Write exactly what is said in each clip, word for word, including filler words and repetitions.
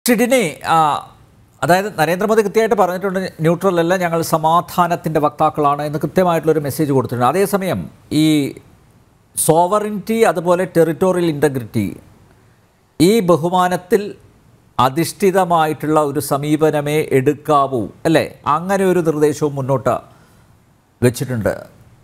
ഷിഡിനെ അതായത് നരേന്ദ്രമോദി കൃത്യമായിട്ട് പറഞ്ഞിട്ടുണ്ട്, ന്യൂട്രൽ അല്ല, ഞങ്ങൾ സമാധാനത്തിൻ്റെ വക്താക്കളാണ് എന്ന് കൃത്യമായിട്ടുള്ളൊരു മെസ്സേജ് കൊടുത്തിട്ടുണ്ട്. അതേസമയം ഈ സോവറിൻറ്റി അതുപോലെ ടെറിട്ടോറിയൽ ഇൻറ്റഗ്രിറ്റി ഈ ബഹുമാനത്തിൽ അധിഷ്ഠിതമായിട്ടുള്ള ഒരു സമീപനമേ എടുക്കാവൂ അല്ലേ? അങ്ങനെ ഒരു നിർദ്ദേശവും മുന്നോട്ട് വെച്ചിട്ടുണ്ട്.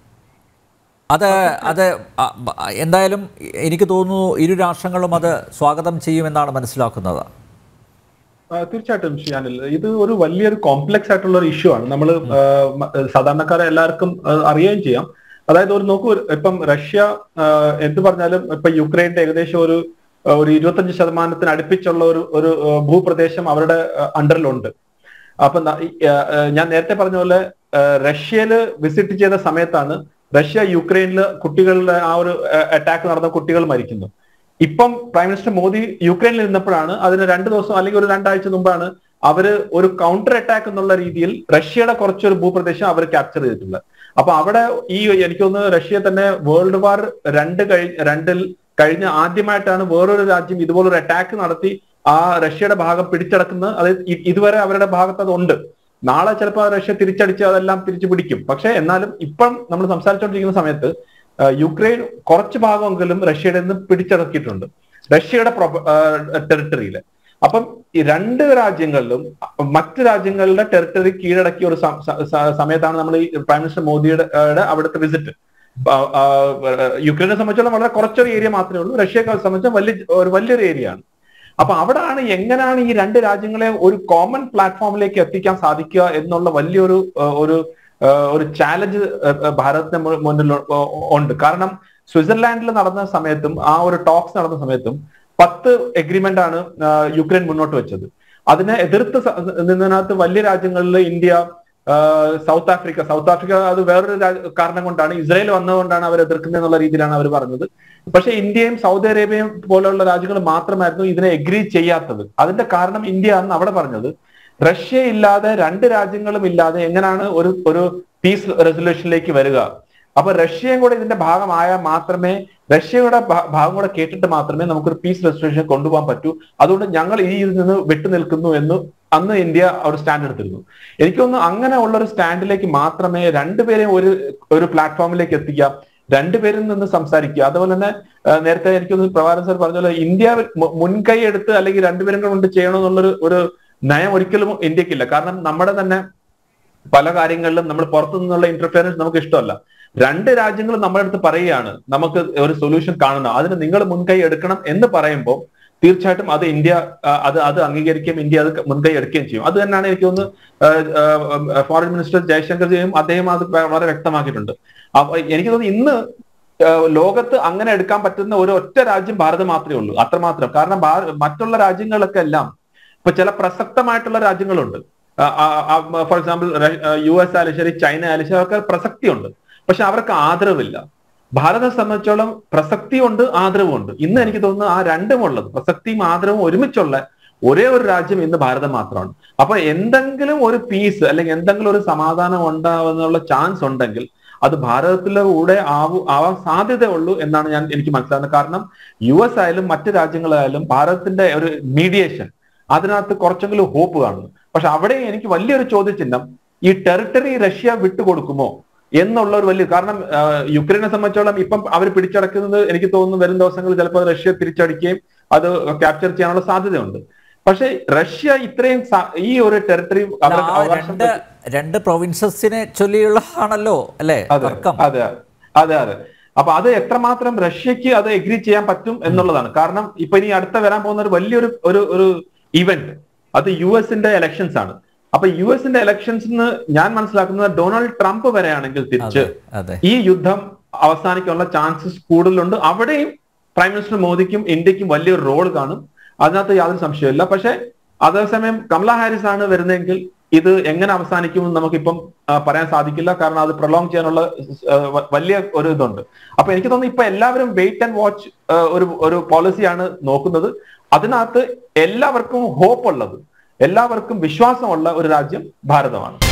അത് അത് എന്തായാലും എനിക്ക് തോന്നുന്നു ഇരു രാഷ്ട്രങ്ങളും അത് സ്വാഗതം ചെയ്യുമെന്നാണ് മനസ്സിലാക്കുന്നത്. തീർച്ചയായിട്ടും ഷിയാനിൽ ഇത് ഒരു വലിയൊരു കോംപ്ലക്സ് ആയിട്ടുള്ള ഒരു ഇഷ്യൂ ആണ്. നമ്മൾ സാധാരണക്കാരെ എല്ലാവർക്കും അറിയുകയും ചെയ്യാം. അതായത് ഒരു നോക്കൂ, ഇപ്പം റഷ്യ എന്ത് പറഞ്ഞാലും ഇപ്പൊ യുക്രൈന്റെ ഏകദേശം ഒരു ഒരു ഇരുപത്തഞ്ച് ശതമാനത്തിന് അടുപ്പിച്ചുള്ള ഒരു ഒരു ഭൂപ്രദേശം അവരുടെ അണ്ടറിലുണ്ട്. അപ്പൊ ഞാൻ നേരത്തെ പറഞ്ഞ പോലെ റഷ്യയില് വിസിറ്റ് ചെയ്ത സമയത്താണ് റഷ്യ യുക്രൈനില് കുട്ടികളുടെ ആ ഒരു അറ്റാക്ക് നടന്ന കുട്ടികൾ മരിക്കുന്നു. ഇപ്പം പ്രൈം മിനിസ്റ്റർ മോദി യുക്രൈനിൽ ഇരുന്നപ്പോഴാണ്, അതിന് രണ്ടു ദിവസം അല്ലെങ്കിൽ ഒരു രണ്ടാഴ്ച മുമ്പാണ് അവര് ഒരു കൗണ്ടർ അറ്റാക്ക് എന്നുള്ള രീതിയിൽ റഷ്യയുടെ കുറച്ചൊരു ഭൂപ്രദേശം അവർ ക്യാപ്ചർ ചെയ്തിട്ടുള്ളത്. അപ്പൊ അവിടെ ഈ എനിക്ക് തോന്നുന്നു റഷ്യ തന്നെ വേൾഡ് വാർ രണ്ട് കഴി രണ്ടിൽ കഴിഞ്ഞ ആദ്യമായിട്ടാണ് വേറൊരു രാജ്യം ഇതുപോലൊരു അറ്റാക്ക് നടത്തി ആ റഷ്യയുടെ ഭാഗം പിടിച്ചടക്കുന്നത്. അത് ഇതുവരെ അവരുടെ ഭാഗത്ത് അതുണ്ട്. നാളെ ചിലപ്പോൾ റഷ്യ തിരിച്ചടിച്ച് അതെല്ലാം തിരിച്ചു പിടിക്കും. പക്ഷെ എന്നാലും ഇപ്പം നമ്മൾ സംസാരിച്ചുകൊണ്ടിരിക്കുന്ന സമയത്ത് യുക്രൈൻ കുറച്ച് ഭാഗമെങ്കിലും റഷ്യയുടെ നിന്ന് പിടിച്ചടക്കിയിട്ടുണ്ട്, റഷ്യയുടെ ടെറിട്ടറിയില്. അപ്പം ഈ രണ്ട് രാജ്യങ്ങളിലും മറ്റു രാജ്യങ്ങളുടെ ടെറിട്ടറി കീഴടക്കിയ ഒരു സമയത്താണ് നമ്മൾ ഈ പ്രൈം മിനിസ്റ്റർ മോദിയുടെ അവിടുത്തെ വിസിറ്റ്. യുക്രൈനെ സംബന്ധിച്ചോളം വളരെ കുറച്ചൊരു ഏരിയ മാത്രമേ ഉള്ളൂ, റഷ്യയെ സംബന്ധിച്ച വലിയ ഒരു വലിയൊരു ഏരിയ ആണ്. അപ്പൊ അവിടാണ് എങ്ങനെയാണ് ഈ രണ്ട് രാജ്യങ്ങളെ ഒരു കോമൺ പ്ലാറ്റ്ഫോമിലേക്ക് എത്തിക്കാൻ സാധിക്കുക എന്നുള്ള വലിയൊരു ഒരു ഒരു ചാലഞ്ച് ഭാരതത്തിന് മുന്നിൽ ഉണ്ട്. കാരണം സ്വിറ്റ്സർലാൻഡിൽ നടന്ന സമയത്തും ആ ഒരു ടോക്സ് നടന്ന സമയത്തും പത്ത് എഗ്രിമെന്റ് ആണ് യുക്രൈൻ മുന്നോട്ട് വെച്ചത്. അതിനെ എതിർത്ത് നിന്നതിനകത്ത് വലിയ രാജ്യങ്ങളിൽ India, South Africa South Africa അത് വേറൊരു കാരണം കൊണ്ടാണ്, ഇസ്രായേൽ വന്നതുകൊണ്ടാണ് അവർ എതിർക്കുന്നത് എന്നുള്ള രീതിയിലാണ് അവർ പറഞ്ഞത്. പക്ഷെ ഇന്ത്യയും സൗദി അറേബ്യയും പോലെയുള്ള രാജ്യങ്ങൾ മാത്രമായിരുന്നു ഇതിനെ എഗ്രി ചെയ്യാത്തത്. അതിന്റെ കാരണം ഇന്ത്യ ആണ് അവിടെ പറഞ്ഞത്, റഷ്യ ഇല്ലാതെ രണ്ട് രാജ്യങ്ങളും ഇല്ലാതെ എങ്ങനെയാണ് ഒരു ഒരു പീസ് റെസൊല്യൂഷനിലേക്ക് വരിക? അപ്പൊ റഷ്യയും കൂടെ ഇതിന്റെ ഭാഗമായാൽ മാത്രമേ, റഷ്യയുടെ ഭാഗം കൂടെ കേട്ടിട്ട് മാത്രമേ നമുക്കൊരു പീസ് റെസൊല്യൂഷൻ കൊണ്ടുപോകാൻ പറ്റൂ. അതുകൊണ്ട് ഞങ്ങൾ ഈ ഇതിൽ നിന്ന് വിട്ടു നിൽക്കുന്നു എന്ന് അന്ന് ഇന്ത്യ ഒരു സ്റ്റാൻഡ് എടുത്തിരുന്നു. എനിക്കൊന്ന് അങ്ങനെ ഉള്ള ഒരു സ്റ്റാൻഡിലേക്ക് മാത്രമേ രണ്ടുപേരെയും ഒരു ഒരു പ്ലാറ്റ്ഫോമിലേക്ക് എത്തിക്കാം, രണ്ടുപേരിൽ നിന്ന് സംസാരിക്കുക. അതുപോലെ തന്നെ നേരത്തെ എനിക്കൊന്ന് പ്രഭാകരൻ സാർ പറഞ്ഞ പോലെ ഇന്ത്യ മുൻകൈ എടുത്ത് അല്ലെങ്കിൽ രണ്ടുപേരും കൊണ്ട് ചെയ്യണമെന്നുള്ളൊരു ഒരു നയം ഒരിക്കലും ഇന്ത്യക്കില്ല. കാരണം നമ്മുടെ തന്നെ പല കാര്യങ്ങളിലും നമ്മൾ പുറത്തു നിന്നുള്ള ഇന്റർഫിയറൻസ് നമുക്ക് ഇഷ്ടമല്ല. രണ്ട് രാജ്യങ്ങളും നമ്മുടെ അടുത്ത് പറയുകയാണ് നമുക്ക് ഒരു സൊല്യൂഷൻ കാണണം, അതിന് നിങ്ങൾ മുൻകൈ എടുക്കണം എന്ന് പറയുമ്പോൾ തീർച്ചയായിട്ടും അത് ഇന്ത്യ അത് അത് അംഗീകരിക്കുകയും ഇന്ത്യ അത് മുൻകൈ എടുക്കുകയും ചെയ്യും. അത് തന്നെയാണ് എനിക്ക് തോന്നുന്നു ഫോറിൻ മിനിസ്റ്റർ ജയശങ്കർ ജിയും അദ്ദേഹം അത് വളരെ വ്യക്തമാക്കിയിട്ടുണ്ട്. എനിക്ക് തോന്നുന്നു ഇന്ന് ലോകത്ത് അങ്ങനെ എടുക്കാൻ പറ്റുന്ന ഒരു ഒറ്റ രാജ്യം ഭാരതം മാത്രമേ ഉള്ളൂ, അത്രമാത്രം. കാരണം മറ്റുള്ള രാജ്യങ്ങളൊക്കെ എല്ലാം ഇപ്പൊ ചില പ്രസക്തമായിട്ടുള്ള രാജ്യങ്ങളുണ്ട്. ഫോർ എക്സാമ്പിൾ യു എസ് ആയാലും ശരി, ചൈന ആയാലും ശരി, അവർക്ക് പ്രസക്തിയുണ്ട്, പക്ഷെ അവർക്ക് ആദരവില്ല. ഭാരതത്തെ സംബന്ധിച്ചോളം പ്രസക്തിയുണ്ട്, ആദരവുമുണ്ട്. ഇന്ന് എനിക്ക് തോന്നുന്നു ആ രണ്ടും ഉള്ളത്, പ്രസക്തിയും ആദരവും ഒരുമിച്ചുള്ള ഒരേ ഒരു രാജ്യം ഇന്ന് ഭാരതം മാത്രമാണ്. അപ്പൊ എന്തെങ്കിലും ഒരു പീസ് അല്ലെങ്കിൽ എന്തെങ്കിലും ഒരു സമാധാനം ഉണ്ടാവുന്നുള്ള ചാൻസ് ഉണ്ടെങ്കിൽ അത് ഭാരതത്തിലെ കൂടെ ആവു ആവാൻ സാധ്യതയുള്ളൂ എന്നാണ് ഞാൻ എനിക്ക് മനസ്സിലാകുന്നത്. കാരണം യു എസ് ആയാലും മറ്റു രാജ്യങ്ങളായാലും ഭാരതത്തിന്റെ ഒരു മീഡിയേഷൻ അതിനകത്ത് കുറച്ചെങ്കിലും ഹോപ്പ് കാണുന്നു. പക്ഷെ അവിടെ എനിക്ക് വലിയൊരു ചോദ്യചിഹ്നം, ഈ ടെറിട്ടറി റഷ്യ വിട്ടുകൊടുക്കുമോ എന്നുള്ള ഒരു വലിയ, കാരണം യുക്രൈനെ സംബന്ധിച്ചോളം ഇപ്പം അവർ പിടിച്ചടക്കുന്നത് എനിക്ക് തോന്നുന്നു വരും ദിവസങ്ങളിൽ ചിലപ്പോൾ റഷ്യ തിരിച്ചടിക്കുകയും അത് ക്യാപ്ചർ ചെയ്യാനുള്ള സാധ്യതയുണ്ട്. പക്ഷെ റഷ്യ ഇത്രയും ഈ ഒരു ടെറിട്ടറി രണ്ട് പ്രൊവിൻസസിനെ ചൊല്ലിയുള്ള ആണല്ലോ അല്ലേ? അതെ അതെ അതെ അതെ അപ്പൊ അത് എത്രമാത്രം റഷ്യക്ക് അത് എഗ്രി ചെയ്യാൻ പറ്റും എന്നുള്ളതാണ്. കാരണം ഇപ്പൊ ഇനി അടുത്ത വരാൻ പോകുന്ന ഒരു വലിയൊരു ഒരു ഒരു ഇവന്റ് അത് യു എസിന്റെ ഇലക്ഷൻസ് ആണ്. അപ്പൊ യു എസിന്റെ ഇലക്ഷൻസ് ഞാൻ മനസ്സിലാക്കുന്നത് ഡൊണാൾഡ് ട്രംപ് വരെയാണെങ്കിൽ തിരിച്ച് ഈ യുദ്ധം അവസാനിക്കാനുള്ള ചാൻസസ് കൂടുതലുണ്ട്. അവിടെയും പ്രൈം മിനിസ്റ്റർ മോദിക്കും ഇന്ത്യക്കും വലിയൊരു റോൾ കാണും, അതിനകത്ത് യാതൊരു സംശയമില്ല. പക്ഷെ അതേസമയം കമല ഹാരിസ് ആണ് വരുന്നതെങ്കിൽ ഇത് എങ്ങനെ അവസാനിക്കുമെന്ന് നമുക്കിപ്പം പറയാൻ സാധിക്കില്ല. കാരണം അത് പ്രൊലോങ് ചെയ്യാനുള്ള വലിയ ഒരു ഇതുണ്ട്. അപ്പൊ എനിക്ക് തോന്നുന്നു ഇപ്പൊ എല്ലാവരും വെയിറ്റ് ആൻഡ് വാച്ച് ഒരു ഒരു പോളിസിയാണ് നോക്കുന്നത്. അതിനകത്ത് എല്ലാവർക്കും ഹോപ്പ് ഉള്ളത്, എല്ലാവർക്കും വിശ്വാസമുള്ള ഒരു രാജ്യം ഭാരതമാണ്.